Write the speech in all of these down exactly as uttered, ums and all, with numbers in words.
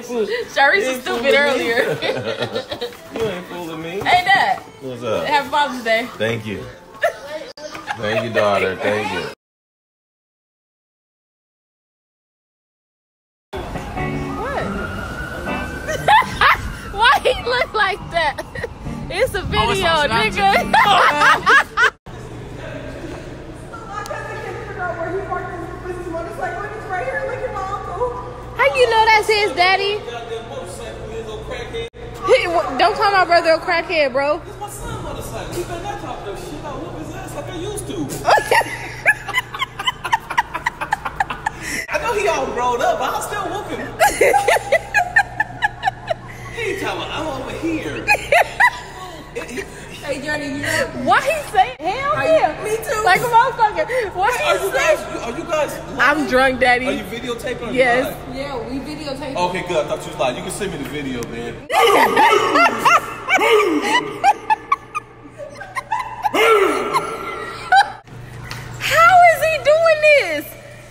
fool. Sharice was stupid earlier. You ain't fooling me. Hey, Dad. What's up? Happy Father's Day. Thank you. Thank you, daughter. Thank you. What? Why he look like that? It's a video, oh, it's nigga. How you know that's his daddy? He, don't call my brother a crackhead, bro. It's my son motorcycle. He better not talk that shit. I'll whoop his ass like I used to. I know he all grown up, but I'll still whoop him. He ain't talking about, I'm over here. Hey, Johnny, you know? Why he say hell yeah? Me too. Like a motherfucker. Why Are he you say? guys, are you guys live? I'm drunk, daddy. Are you videotaping or Yes. you live? Yeah, we videotaped. Okay, good. I thought you was live. You can send me the video, man. How is he doing this?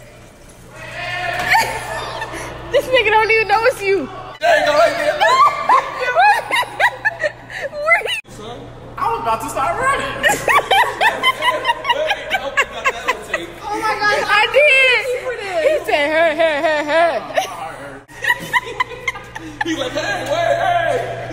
This nigga don't even know it's you. There you go, right there. Where he? I was about to start running. Oh my gosh, I did. He said, hey, hey, hey, hey. He's like, hey, wait, hey.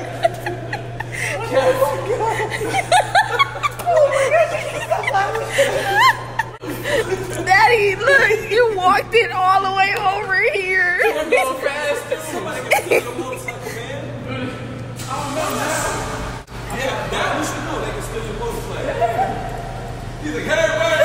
Daddy, look, you walked it all the way over here. We're going fast. Somebody can steal your motorcycle, man. Oh, no, no. Yeah, that we should know they can steal your motorcycle. He's like, hey, wait,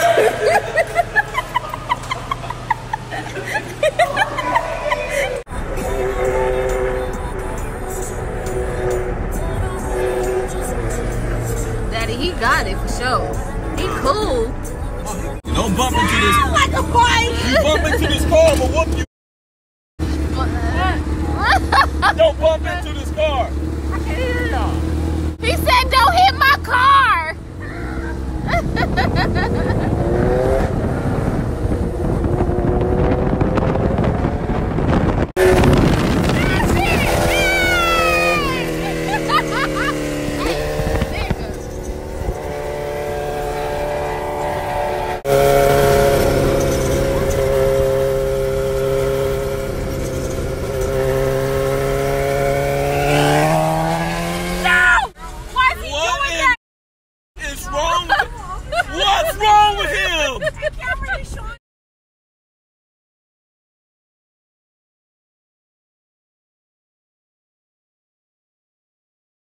Daddy, he got it for sure. He cool. don't bump into this. Like a bike. You bump into this car, I'm gonna whoop you. Don't bump into this car. I can hear y'all. He said, don't hit my car.